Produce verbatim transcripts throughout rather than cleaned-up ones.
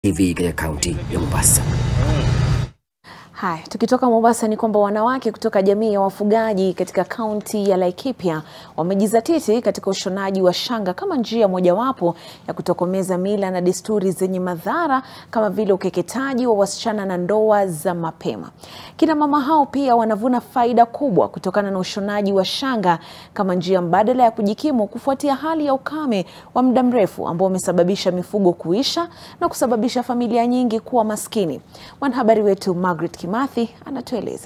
hivi katika kaunti ya Mombasa. Hai, tukitoka Mombasa ni kwamba wanawake kutoka jamii ya wafugaji katika kaunti ya Laikipia wamejizatiti katika ushonaji wa shanga kama njia mojawapo ya kutokomeza mila na desturi zenye madhara kama vile ukeketaji wa wasichana na ndoa za mapema. Kina mama hao pia wanavuna faida kubwa kutokana na ushonaji wa shanga kama njia mbadala ya kujikimu kufuatia hali ya ukame wa muda mrefu ambao umesababisha mifugo kuisha na kusababisha familia nyingi kuwa maskini. Mwanahabari wetu Margaret Kimathi anatueleza.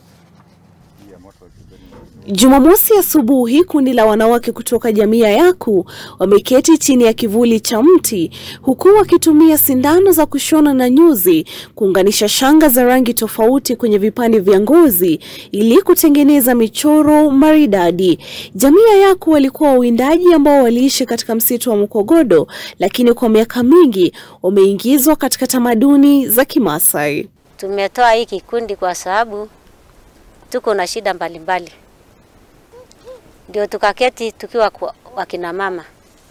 Jumamosi asubuhi, kundi la wanawake kutoka jamii ya Yaku wameketi chini ya kivuli cha mti huku wakitumia sindano za kushona na nyuzi kuunganisha shanga za rangi tofauti kwenye vipande vya ngozi ili kutengeneza michoro maridadi. Jamii ya Yaku walikuwa wawindaji ambao waliishi katika msitu wa Mukogodo, lakini kwa miaka mingi wameingizwa katika tamaduni za Kimasai. Tumetoa hii kikundi kwa sababu tuko na shida mbalimbali. Ndio tukaketi tukiwa wakina mama.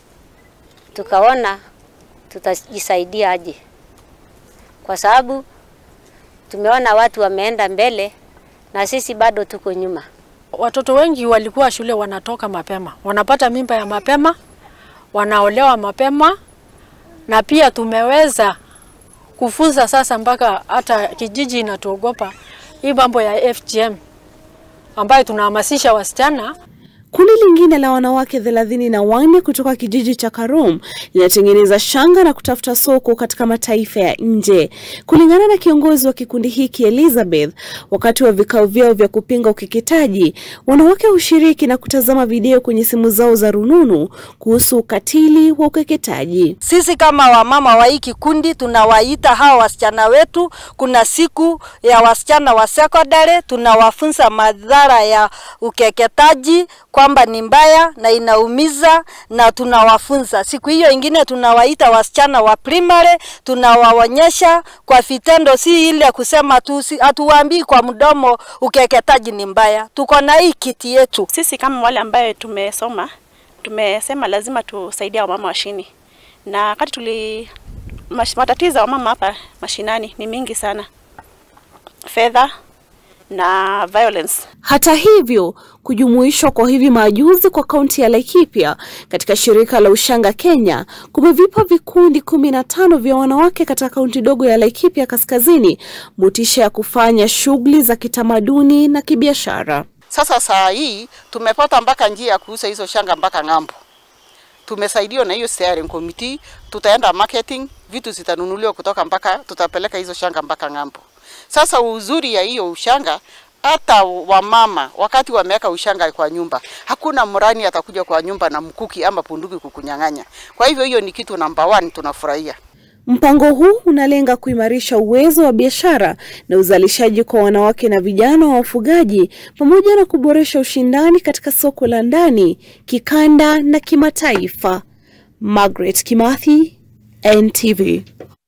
Tukaona tutajisaidia aje. Kwa sababu tumeona watu wameenda mbele na sisi bado tuko nyuma. Watoto wengi walikuwa shule wanatoka mapema. Wanapata mimba ya mapema, wanaolewa mapema, na pia tumeweza kufunza sasa mpaka hata kijiji inatuogopa hii mambo ya F G M ambayo tunahamasisha wasichana. Kundi lingine la wanawake thelathini na wanne kutoka kijiji cha Karum linatengeneza shanga na kutafuta soko katika mataifa ya nje. Kulingana na kiongozi wa kikundi hiki Elizabeth, wakati wa vikao vyao vya kupinga ukeketaji, wanawake hushiriki na kutazama video kwenye simu zao za rununu kuhusu ukatili wa ukeketaji. Sisi kama wamama wa hii kikundi tunawaita hao wasichana wetu. Kuna siku ya wasichana wa secondary, tunawafunza madhara ya ukeketaji kwamba ni mbaya na inaumiza, na tunawafunza. Siku hiyo ingine tunawaita wasichana wa primary, tunawaonyesha kwa vitendo, si ile kusema tu, si hatuwaambii kwa mdomo ukeketaji ni mbaya. Tuko na hii kiti yetu. Sisi kama wale ambaye tumesoma, tumesema lazima tusaidia wamama washini. Na wakati tuli matatizo ya wamama hapa mashinani ni mingi sana. Fedha na violence. Hata hivyo, kujumuishwa kwa hivi majuzi kwa kaunti ya Laikipia katika shirika la ushanga Kenya kumevipa vikundi kumi na tano vya wanawake katika kaunti dogo ya Laikipia kaskazini motisha ya kufanya shughuli za kitamaduni na kibiashara. Sasa saa hii tumepata mpaka njia ya kuuza hizo shanga mpaka ng'ambo. Tumesaidiwa na hiyo steering committee, tutaenda marketing, vitu zitanunuliwa kutoka mpaka tutapeleka hizo shanga mpaka ng'ambo. Sasa uzuri ya hiyo ushanga, hata wamama wakati wameweka ushanga kwa nyumba, hakuna mrani atakuja kwa nyumba na mkuki ama punduki kukunyang'anya. Kwa hivyo hiyo ni kitu namba one tunafurahia. Mpango huu unalenga kuimarisha uwezo wa biashara na uzalishaji kwa wanawake na vijana wa wafugaji pamoja na kuboresha ushindani katika soko la ndani, kikanda na kimataifa. Margaret Kimathi, N T V.